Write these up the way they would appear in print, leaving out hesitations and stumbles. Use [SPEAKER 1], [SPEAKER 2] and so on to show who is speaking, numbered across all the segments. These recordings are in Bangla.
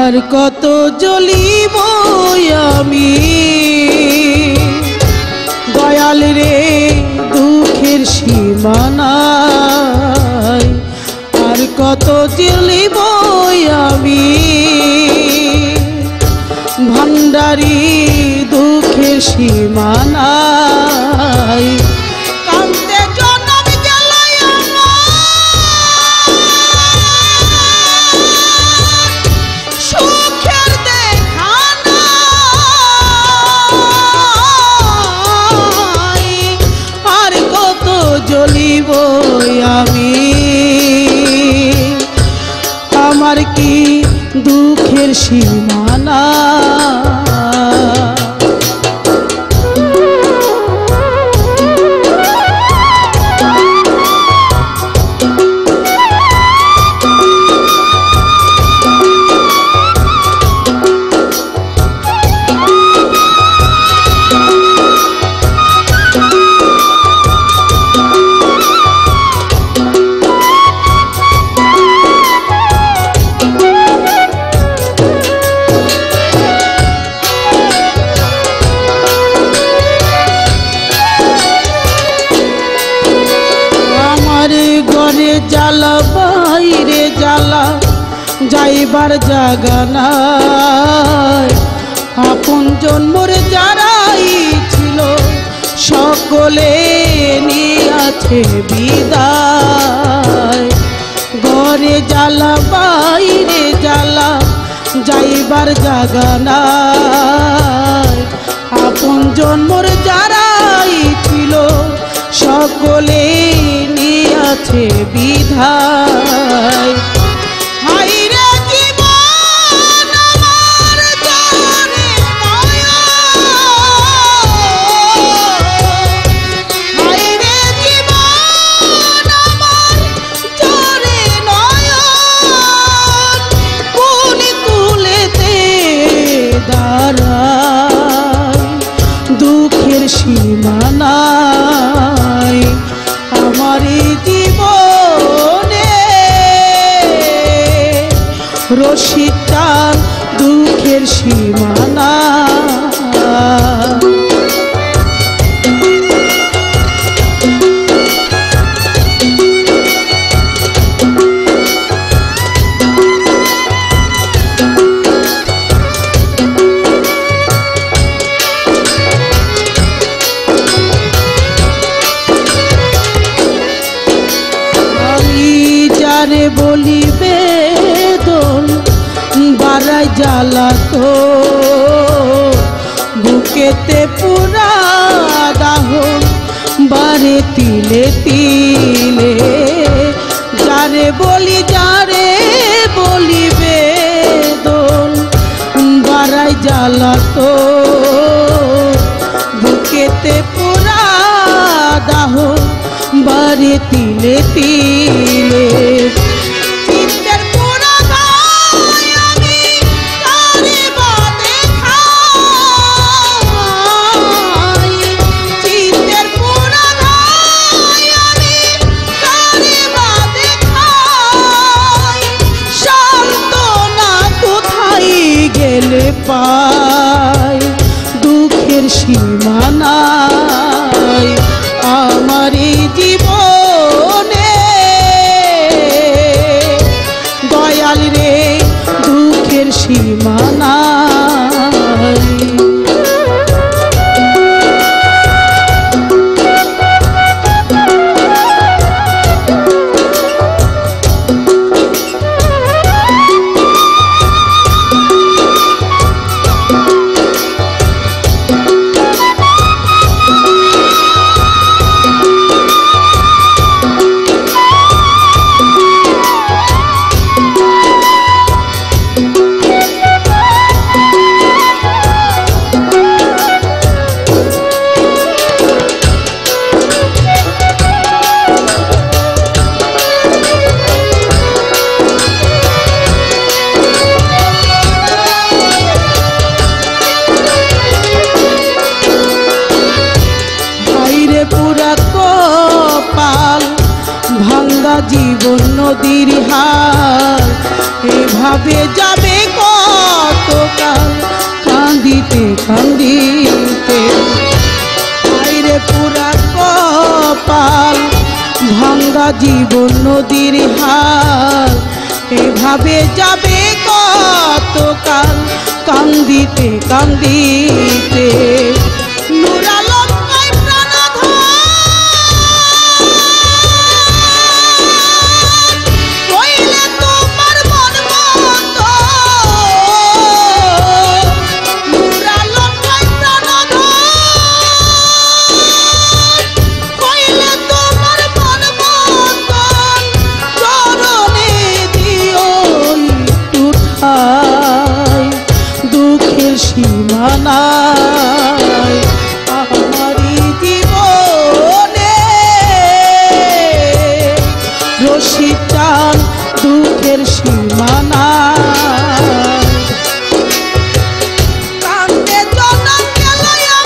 [SPEAKER 1] আর কত জ্বলিব আমি দয়াল রে দুঃখের সীমানায়। আর কত জ্বলিব আমি ভান্ডারি দুঃখের সীমানায়। জ্বলিব আমি আমার কি দুঃখের সীমানা। ঘরে জ্বালা বাইরে জ্বালা যাইবার জাগা নাই। আপন জন্মর যারাই ছিল সকলে নিয়াছে বিদায়। ঘরে জ্বালা বাইরে জ্বালা যাইবার জাগা নাই। আপন জন্মর যারাই ছিল সকলে নিয়াছে বিধায়। হাইরে জীবন আমার জরে নয়ন, হাইরে জীবন আমার জরে নয়ন। কোন কুলেতে দাঁড়ায় দুঃখের সীমানায়। আমার জীবনে রশিদ টান দুঃখের সীমানা। যারে বলিবে দোল বারাই জ্বালা তো বুকেতে পুরা দাহন বারে তিলে তিলে। যারে বলিবে দোল বারাই জ্বালা তো বুকেতে পুরা দাহন বারে তিলে তিলে। চিত্তের পুরা গায় আমি কারে বা দেখাই। চিত্তের পুরা গায় আমি কারে বা দেখাই। সান্ত্বনা কোথায় গেলে পাই দুঃখের সীমানায়। আমার জীবনে দয়াল রে দুঃখের সীমানা। জীবন নদীর হাল এভাবে যাবে কান্দিতে আইরে পুরা কপাল ভাঙ্গা জীবন নদীর হাল এভাবে যাবে কতকাল কান্দিতে কান্দিতে দুঃখের সীমানায় আমারি জীবনে রশি টান দুঃখের সীমানায় কান্দে জনম গেল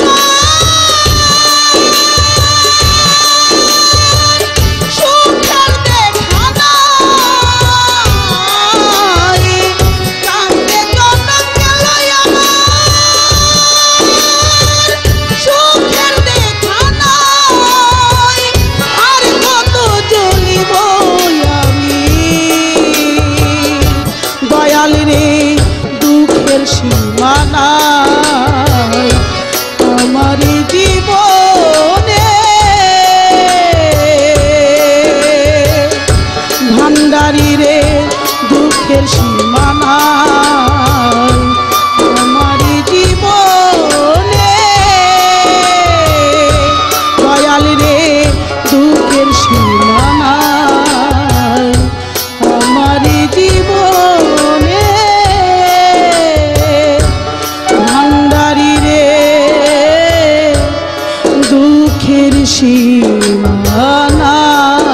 [SPEAKER 1] আমার সুখের দেখা নাই কান্দে জনম গেল আমার সুখের দেখা নাই আর কত জ্বলিব আমি দয়াল রে দুঃখের সীমানায় আমার জীবনে ভান্ডারি রে দুঃখের সীমানায় আমার জীবনে দয়াল রে দুঃখের সীমানায় আমার জীবনে ভান্ডারি রে দুঃখের সীমানা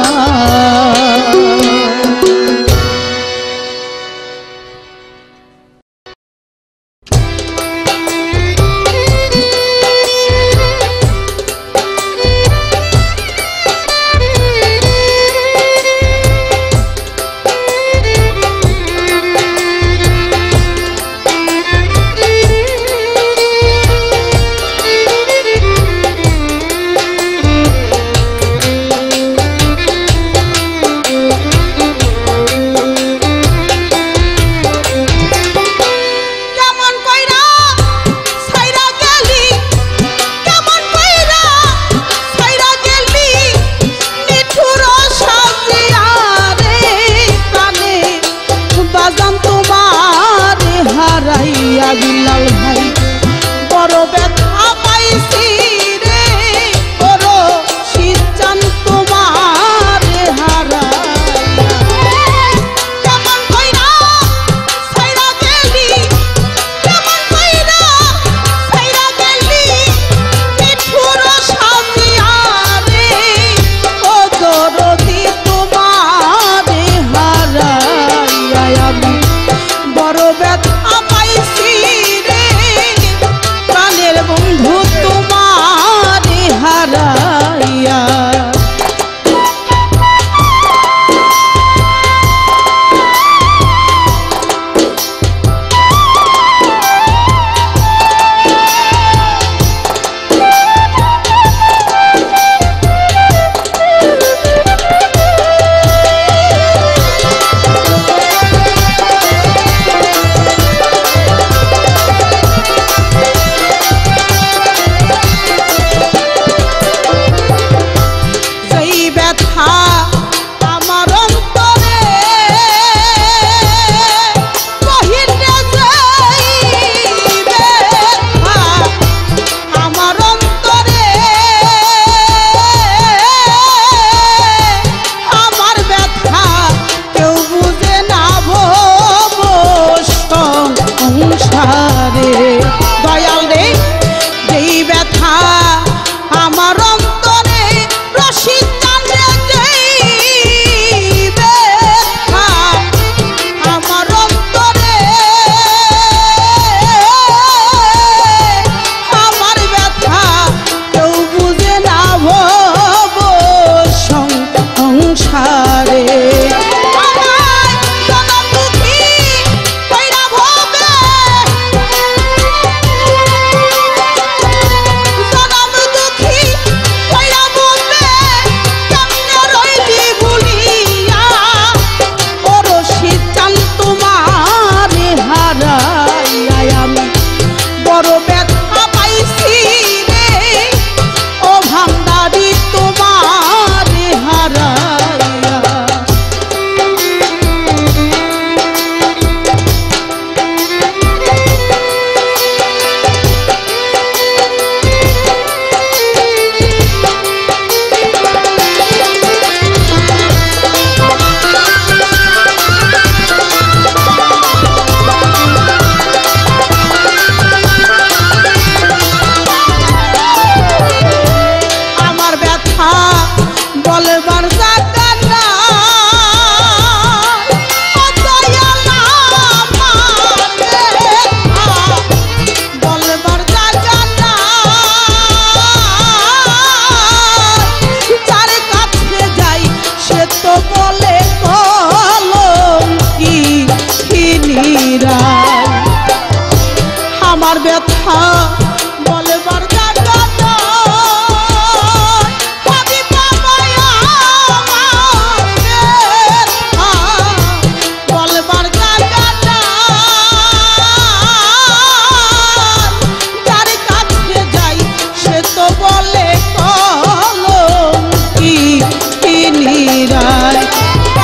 [SPEAKER 1] বিলাল ভাই বড় ব্যথা পাইছি রে বড় শীতচান তোমার হারাইয়া কেমন কইরা ছাইরা গেলি কেমন কইরা ছাইরা গেলি মিঠুর সাজিয়া রে ও দরদি তোমার হারাইয়া আমি বড় ব্যথা পাইছি রে প্রাণের ব্যথা বলবার জায়গা নাই, আমি বাবাই আমার ব্যথা বলবার জায়গা নাই, যার কাছে যাই সে তো বলে কলঙ্কি নিরায়।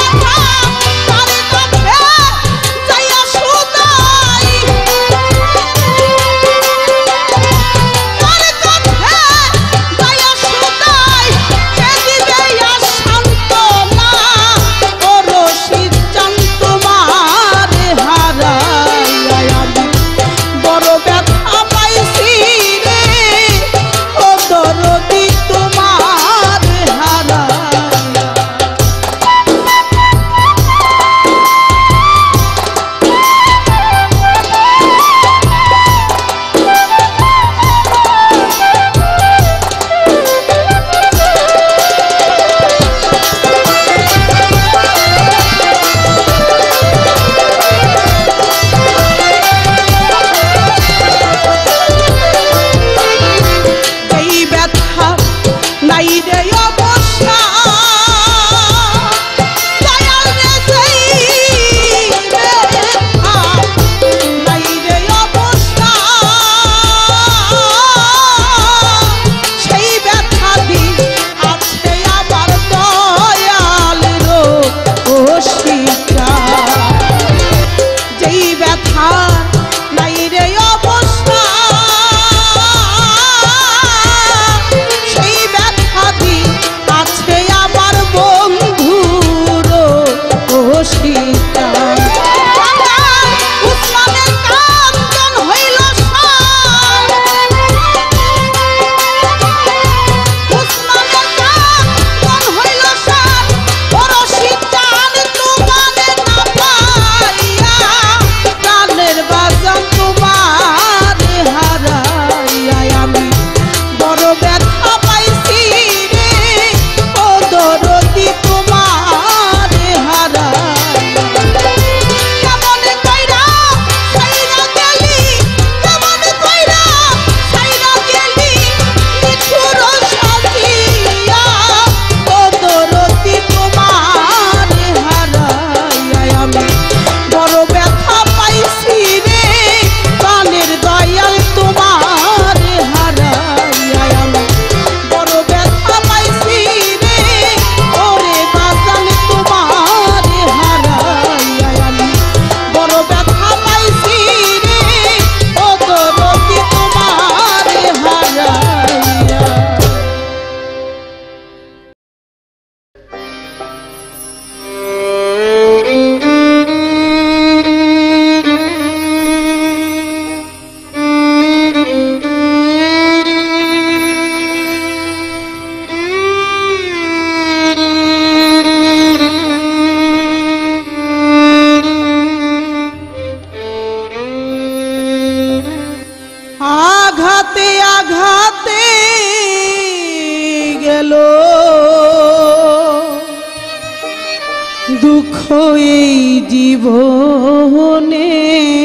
[SPEAKER 1] দুঃখ এই জীবনে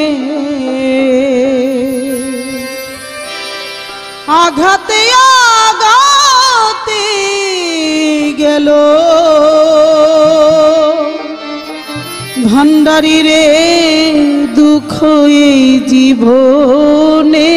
[SPEAKER 1] আঘাতে আঘাতে গেল ভান্ডারী রে দুঃখ এই জীবনে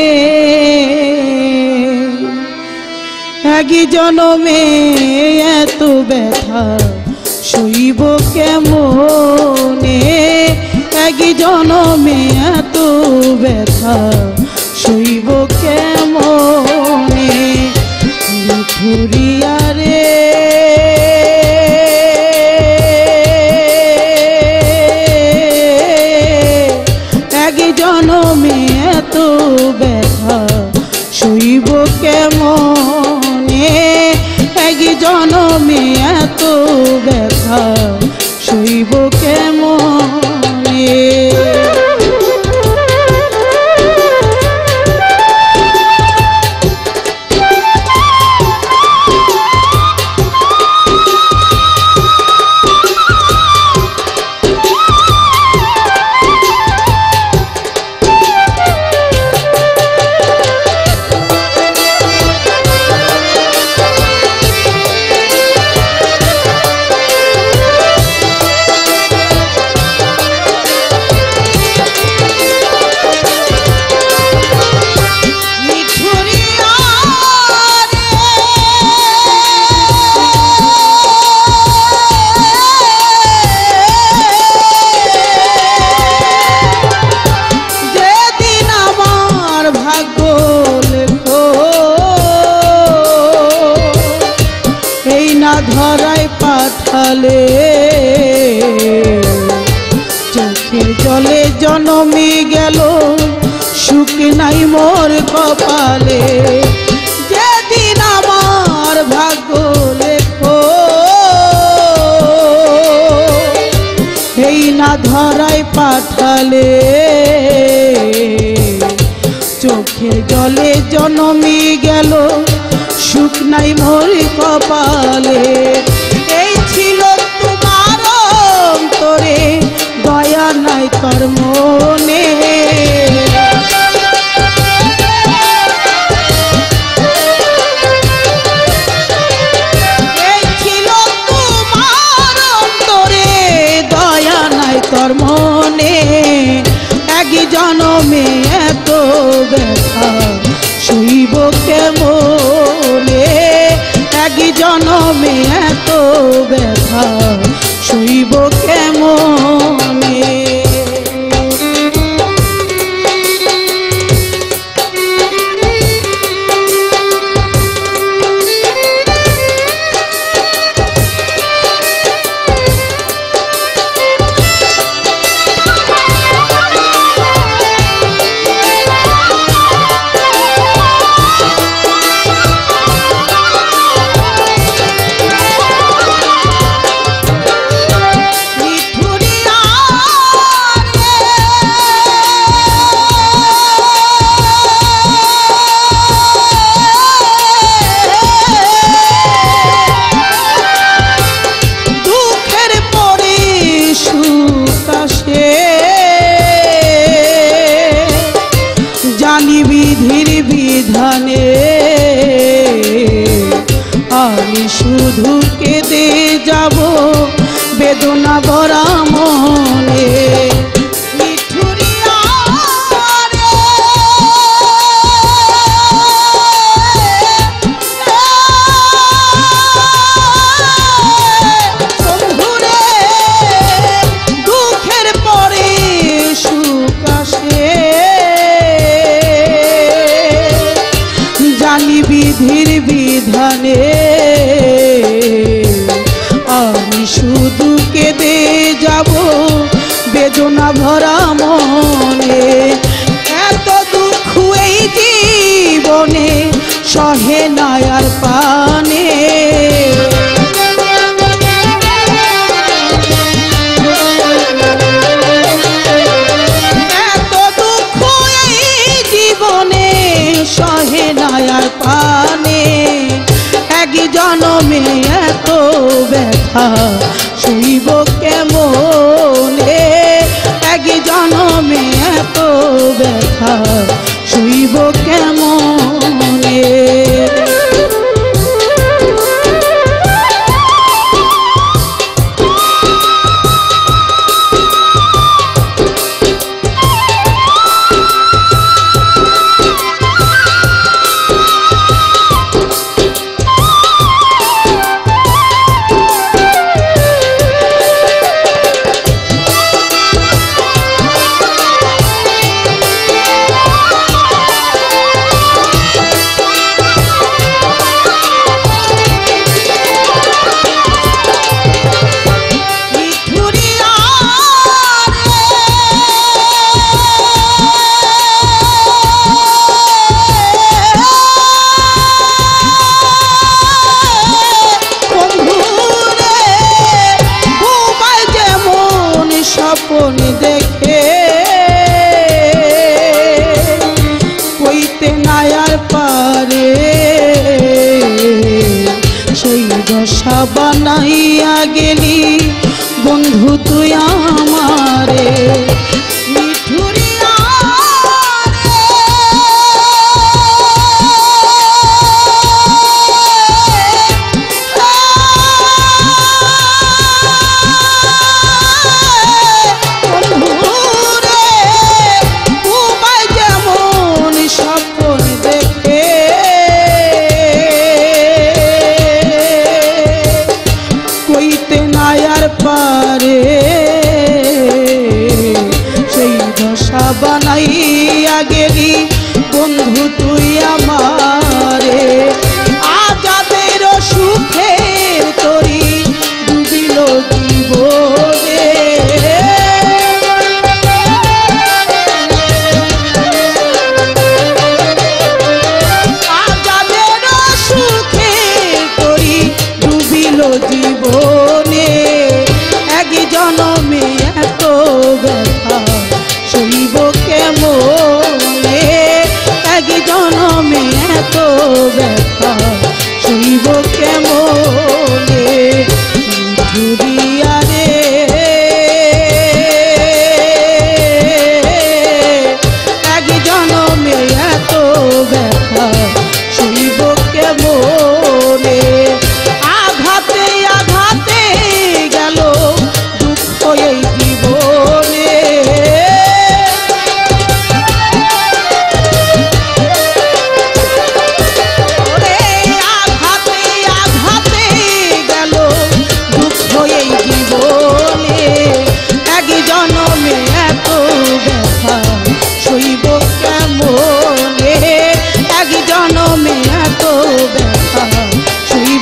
[SPEAKER 1] একই জনমে এত ব্যথা সইব কেমনে একই জনমে এত ব্যথা সইব কেমনে ফুরিয়া রে একই জনমে এত ব্যথা সইব কেমনে একই জনমে এত ব্যথা সইব কেমনে পাঠালে চোখের জলে জনমে গেল সুখ নাই মোর কপালে যেদিন আমার ভাগ্য লেখো এই না ধরায় পাঠালে চোখের জলে জনমে গেল সুখ নাই মোর কপালে এই ছিল তোমার অন্তরে দয়া নাই তোর মনে এই ছিল তোমার অন্তরে দয়া নাই তোর মনে এক জনমে এত ব্যথা সইব কেমনে এক জনমে এত ব্যথা সইব কেমনে বিধির বিধানে আমি শুধু কেঁদে যাব বেদনা ভরা মনে দুঃখের পরে সুখ আসে জানি বিধির বিধানে আমি শুধু কেঁদে যাব বেদনা ভরা মনে এত দুঃখ এই জীবনে সহে না আর পানে এত দুঃখ এই জীবনে সহে না আর পানে এক জনমে এত ব্যথা সইব কেমনে এক জনমে এত ব্যথা সইব কেমনে স্বপ্ন দেখে কইতে নাই আর পারে সেই দশা বানাইয়া গেলি বন্ধু তুই আমারে পারে সেই দশা বানাইয়া গেলি বন্ধু তুই আমারে আজাদের সুখের তরি জনমে এত ব্যথা সইব কেমনে। আঘাতে আঘাতে গেল দুঃখ এই জীবনে। ওরে আঘাতে আঘাতে গেল দুঃখ এই জীবনে। এক জনমে এত ব্যথা সইব কেমনে। এক জনমে এত ব্যথা সইব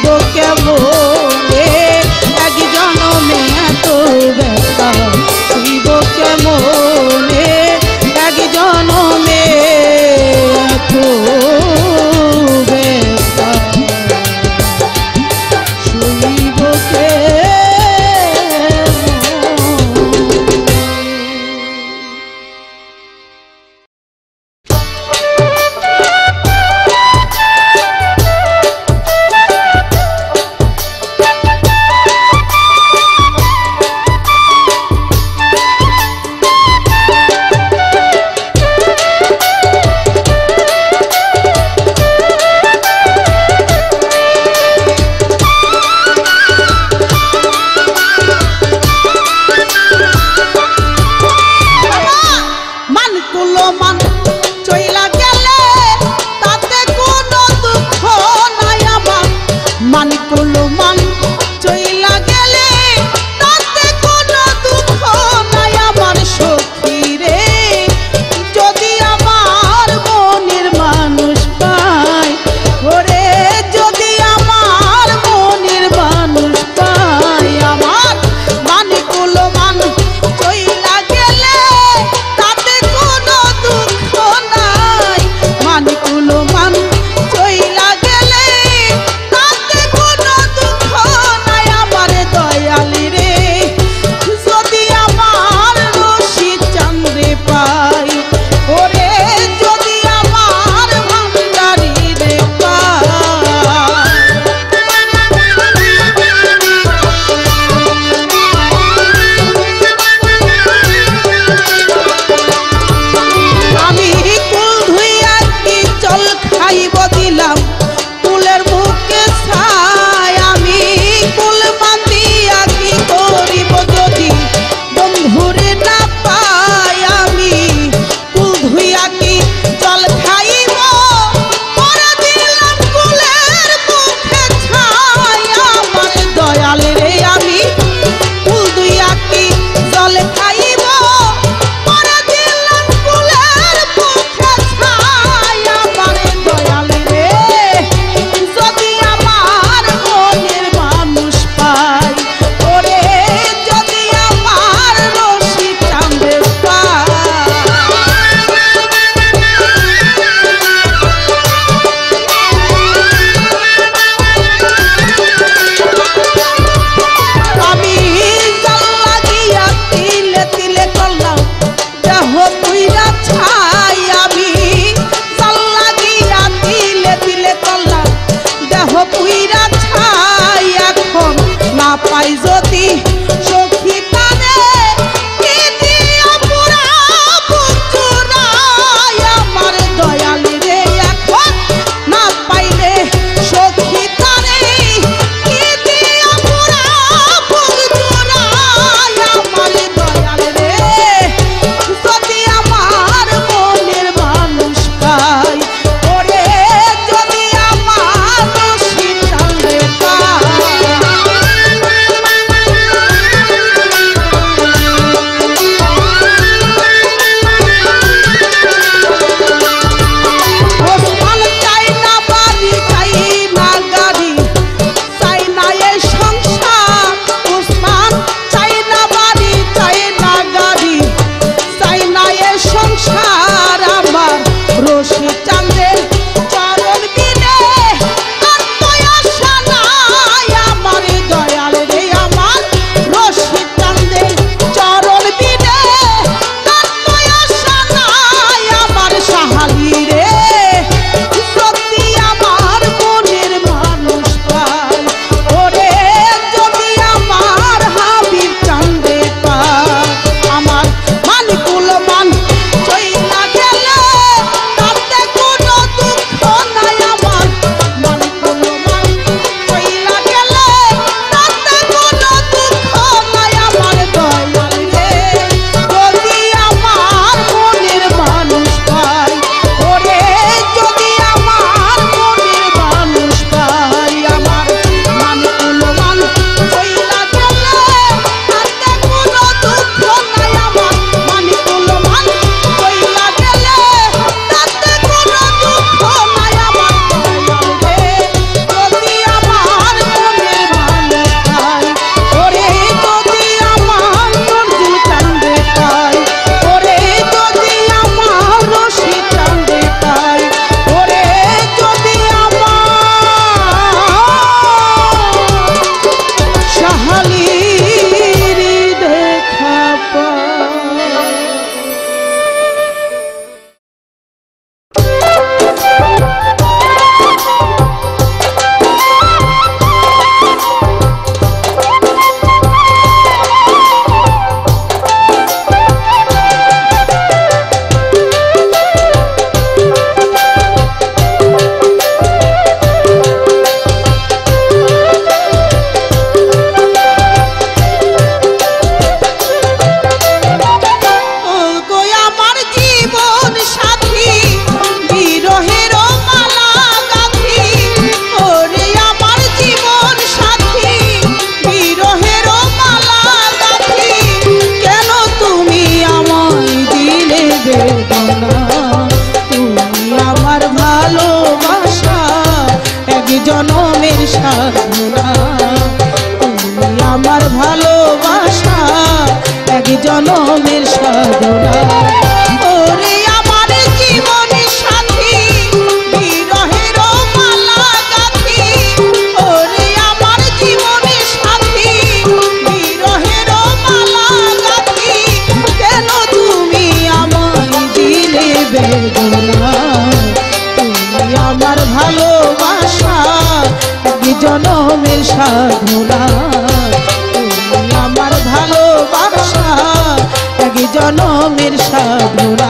[SPEAKER 1] জনমের সাধনা তুমি আমার ভালোবাসা এক জনমের সাধনা ওরে আমার জীবনের সাথী বিরহের মালা গাঁথি ওরে আমার জীবনের সাথী বিরহের মালা গাঁথি কেন তুমি আমায় দিলে বেদনা তুমি আমার ভালোবাসা এক জনমের সাধনা তুমি আমার ভালোবাসা এক জনমের সাধনা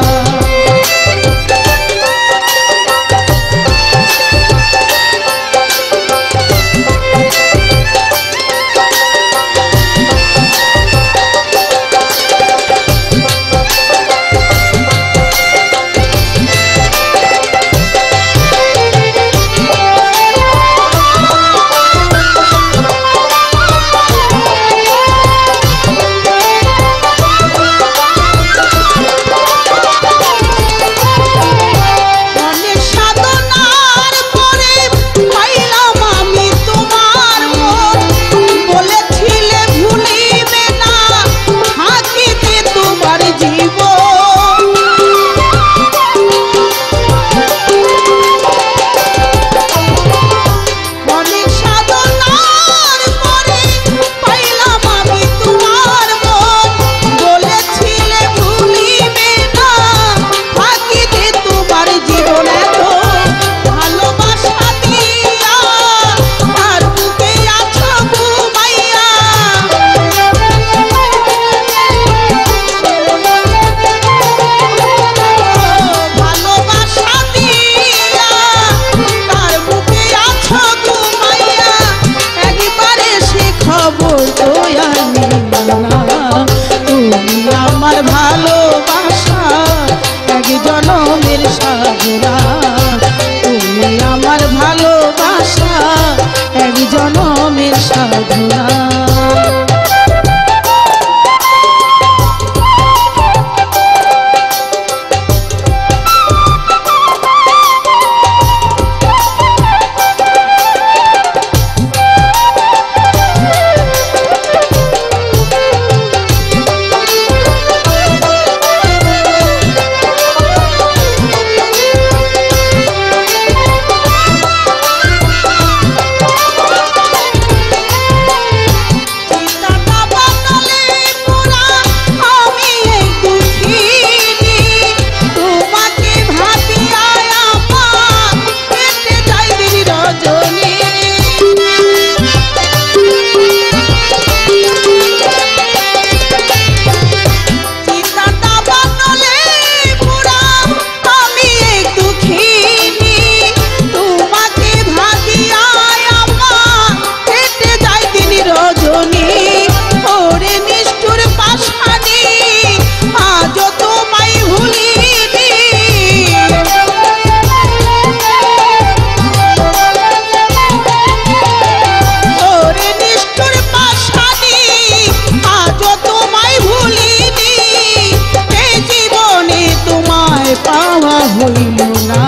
[SPEAKER 1] হইল না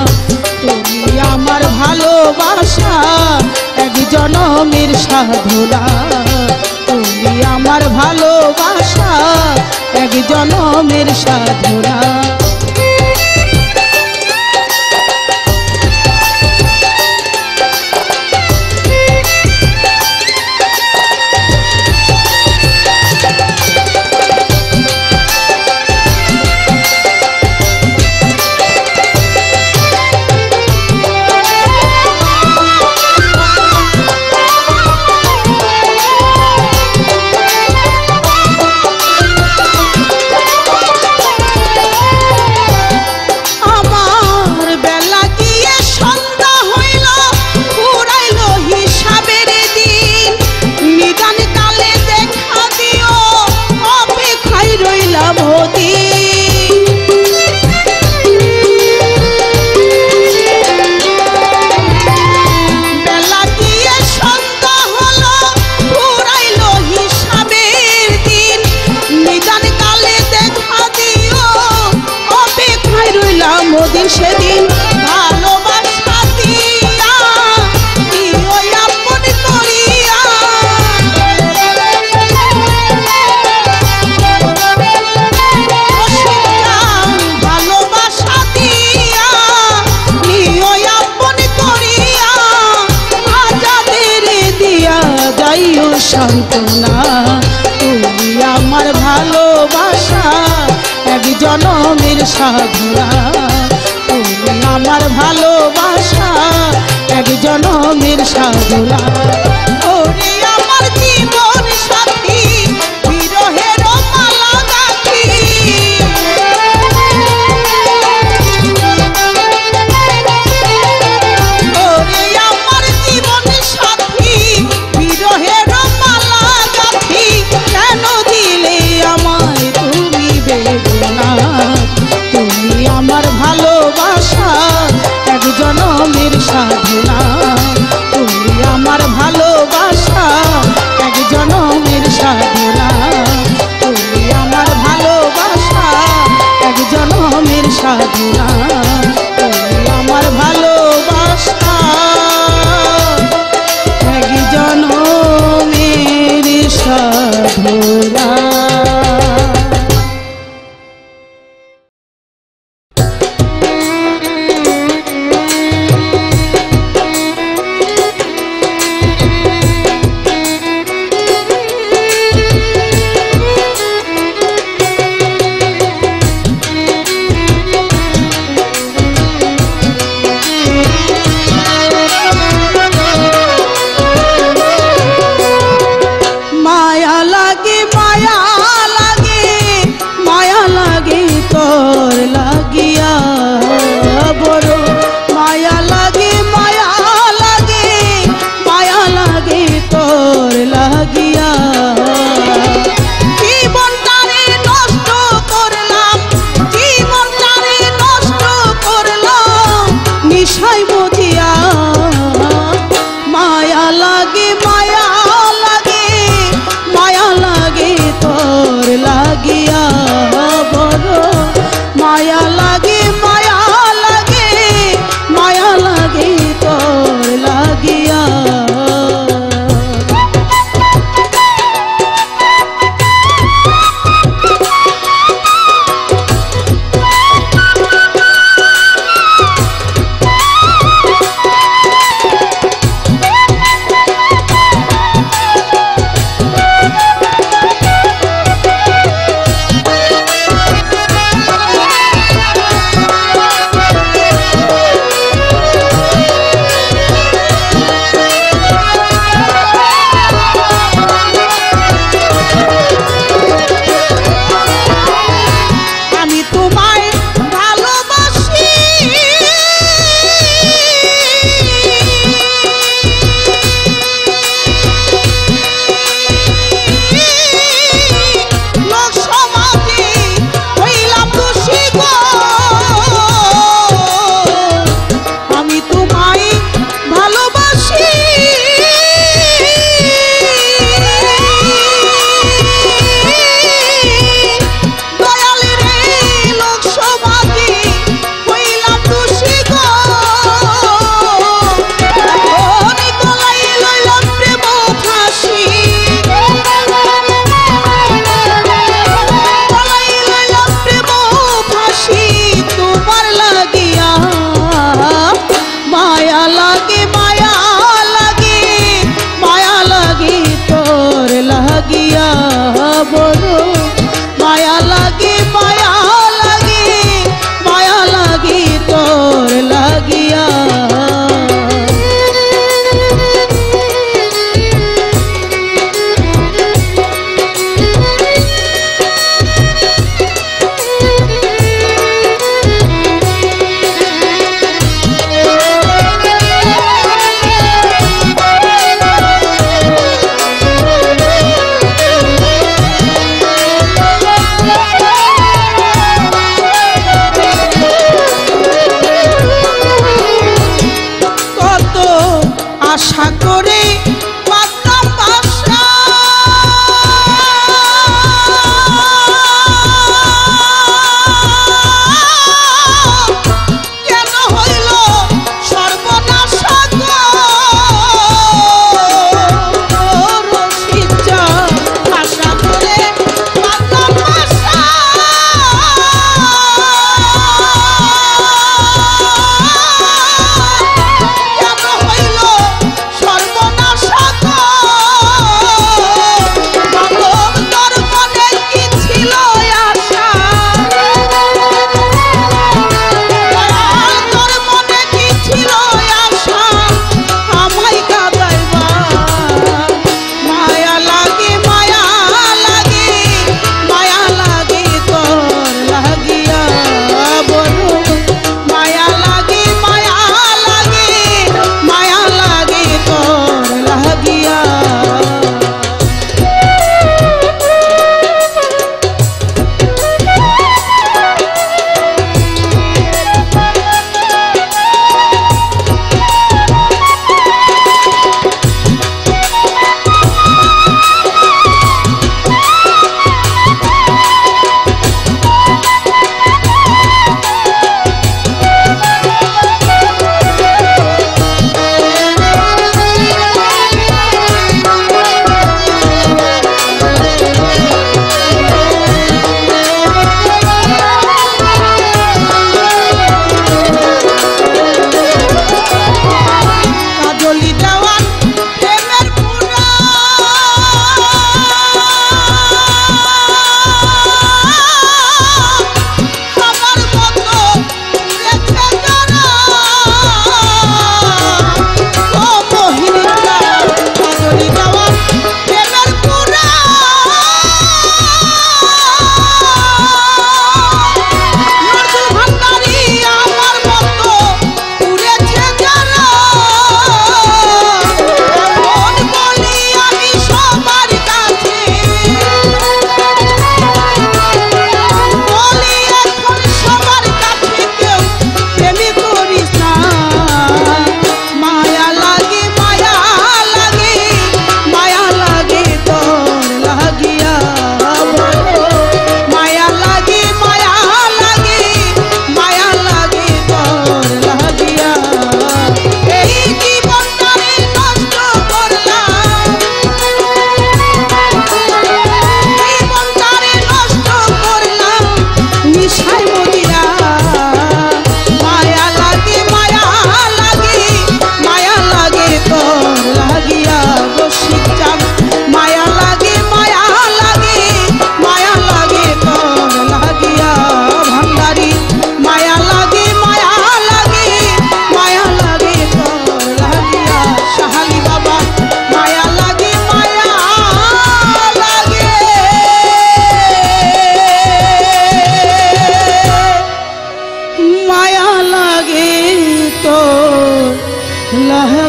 [SPEAKER 1] তুমি আমার ভালোবাসা এক জনমের সাধনা তুমি আমার ভালোবাসা এক জনমের সাধনা সেদিন ভালোবাসা দিয়া সান্ত্বনা। তুমি আমার ভালোবাসা এক জনমের সাধনা। তুমি আমার ভালোবাসা এক জনমের সাধনা। ওরে আমার জীবন সাথী বিরহের মালা গাঁথি। ওরে আমার জীবন সাথী বিরহের মালা গাঁথি। কেন দিলে আমায় তুমি বেদনা। তুমি আমার ভালোবাসা এক জনমের সাধনা। তুমি আমার ভালো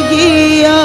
[SPEAKER 1] গিয়া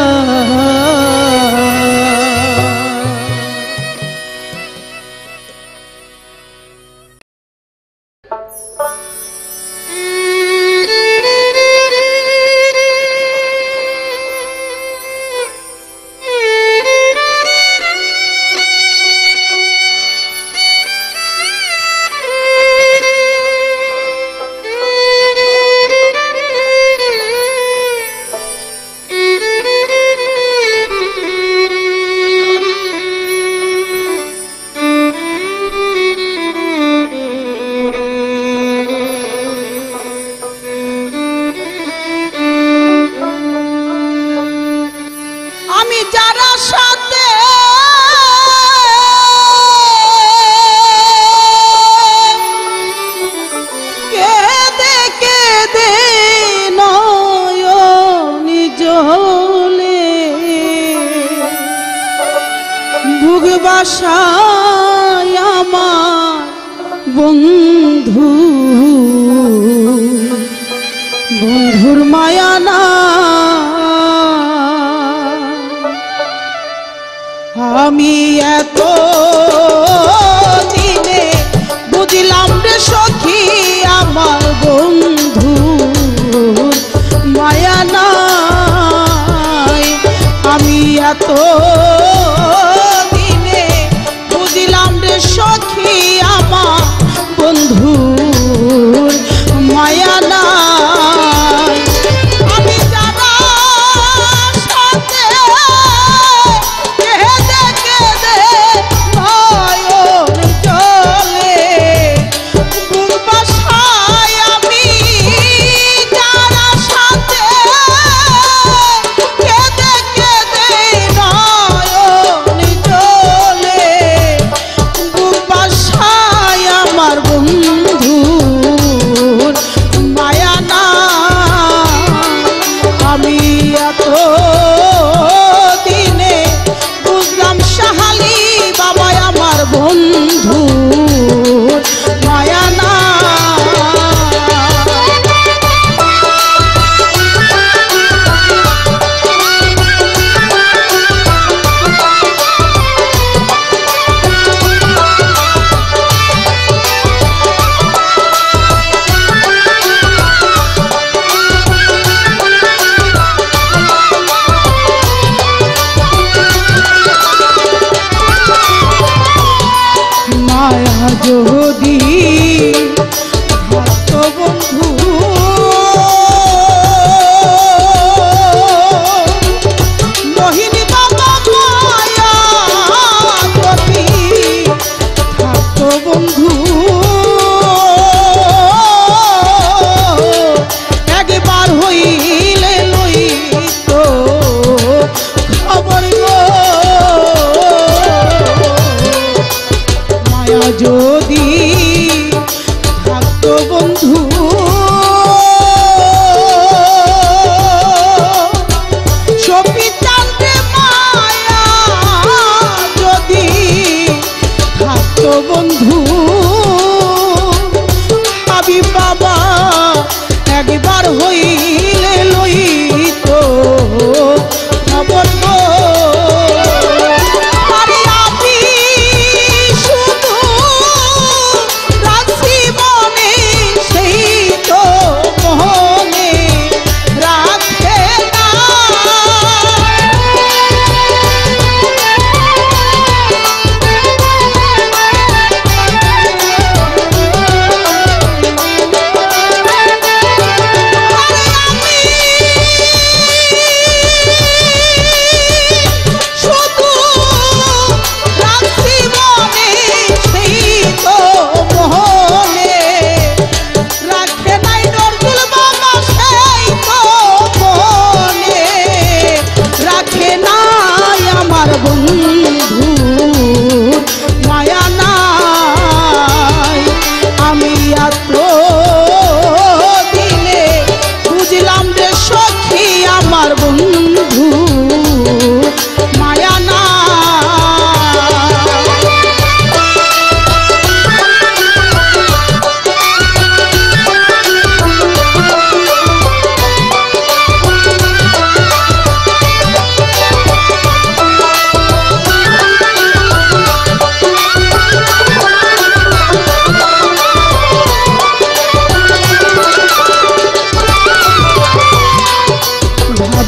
[SPEAKER 1] বাসায় আমার বন্ধু বন্ধুর মায়া না আমি এত দিনে বুঝলাম রে সখী আমার বন্ধু মায়া নাই আমি এত সখী আমার বন্ধুর মায়া নাই আমি যারা সাথে কেঁদে কেঁদে নয়ন জলে বুক বাসায় আমি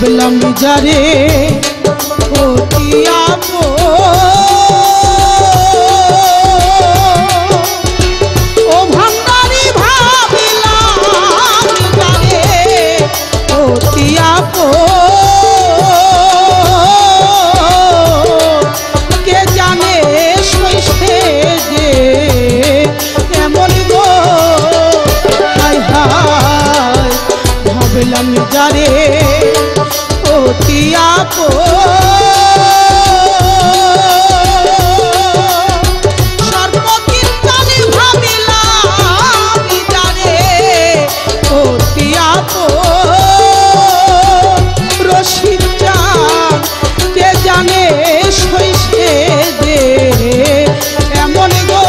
[SPEAKER 1] ভাবলাম যারে অতি আপন ও ভান্ডারি ভাবিলাম যারে অতি আপন কে জানে সইছে যে কেমন গো হায় হায় ভাবলাম যারে অতি আপন সর্বদিন কালে ভাবিলাম যারে অতি আপন রসিক চান কে জানে সইছে যে এমন গো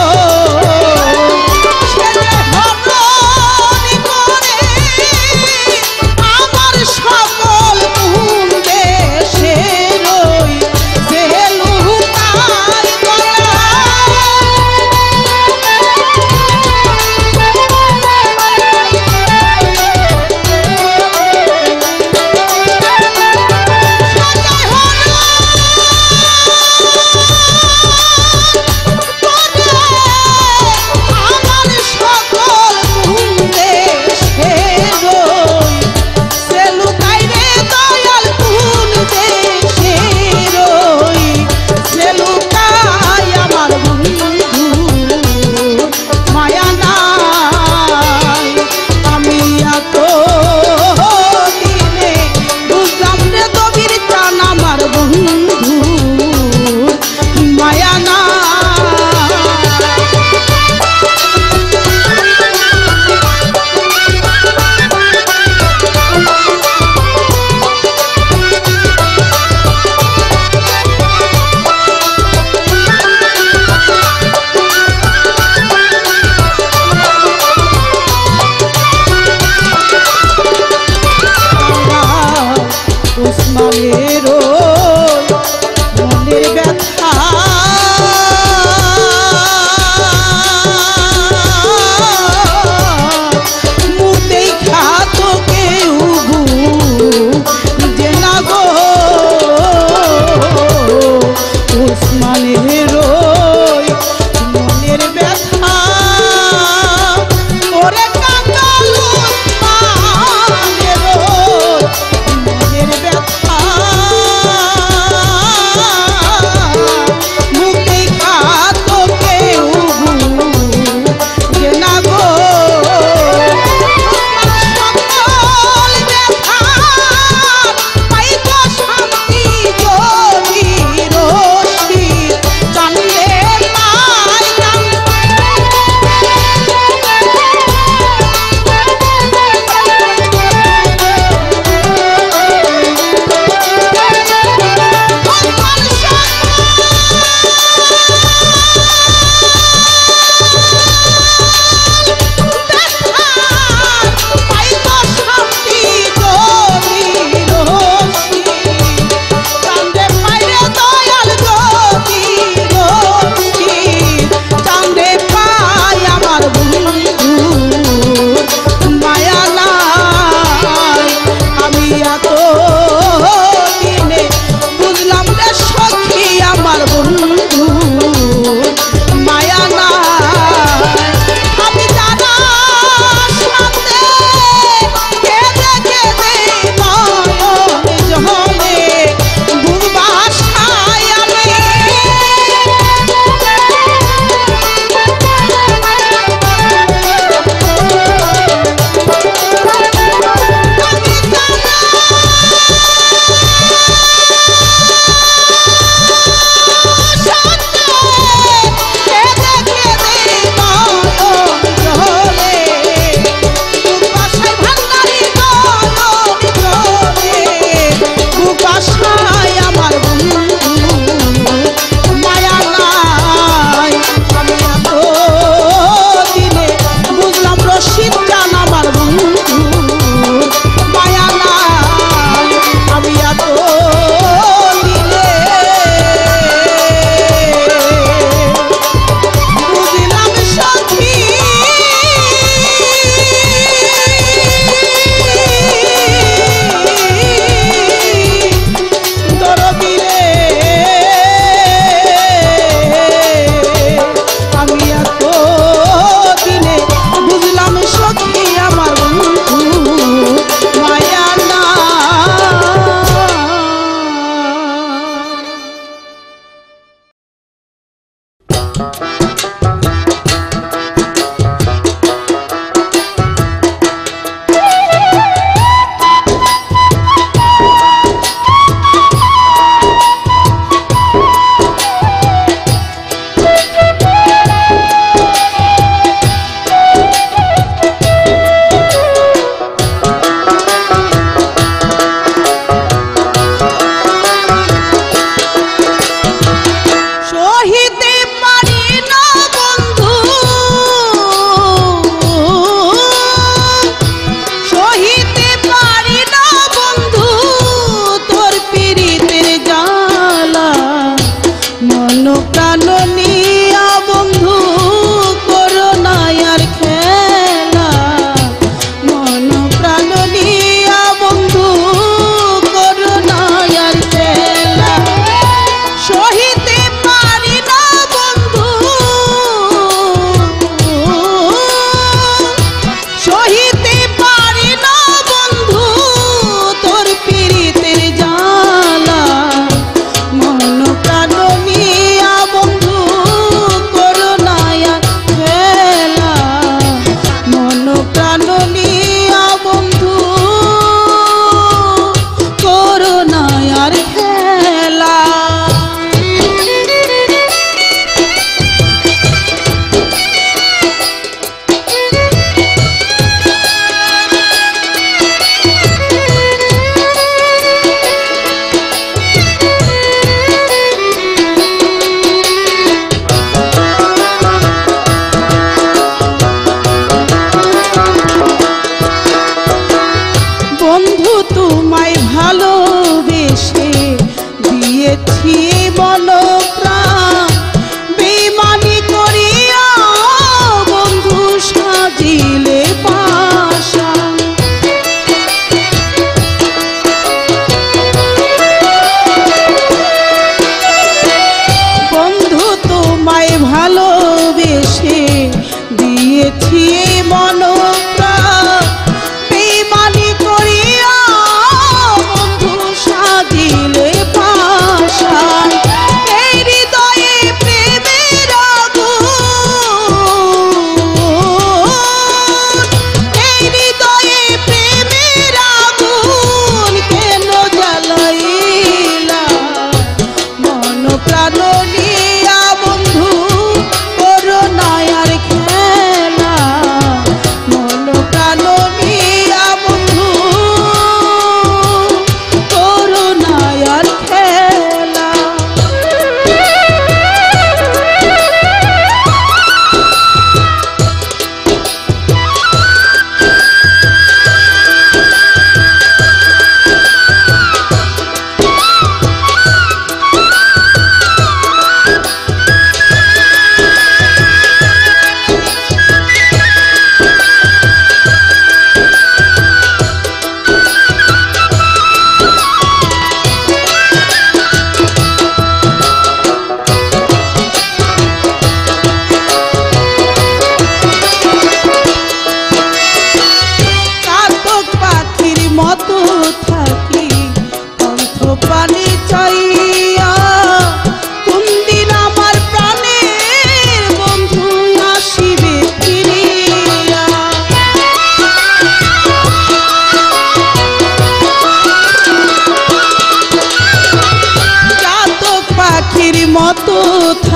[SPEAKER 1] সে যে হরণি করে আমার সকল গুণ দেশে রই যে লুকা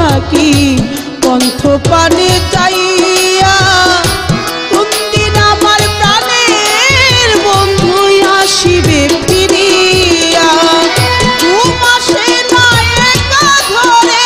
[SPEAKER 1] থাকি পন্থ পানে চাইয়া, কোন দিন আমার প্রাণের বন্ধু আসিবে ফিরিয়া। 2 মাসে না একা ধরে,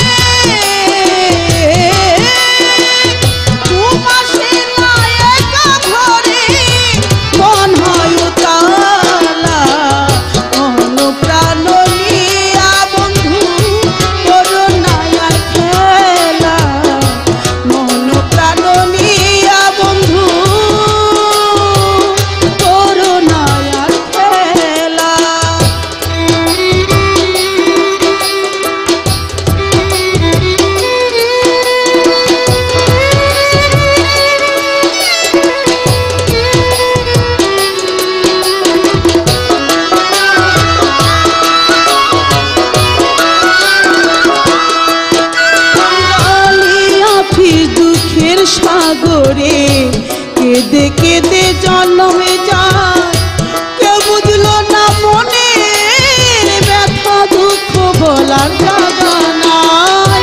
[SPEAKER 1] 2 মাসে না একা ধরে মন হয় উতালা। মন প্রাণ নিয়া বন্ধু করো না আর খেলা, মন প্রাণ নিয়া বন্ধু করো না আর খেলা। দুঃখের সাগরে কেঁদে কেঁদে জন্মে যায়, কেউ বুঝলো না মনের ব্যথা দুঃখ বলার জায়গা নাই।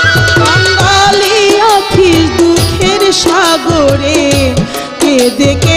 [SPEAKER 1] কাঙ্গালি অফিস দুঃখের সাগরে কেঁদে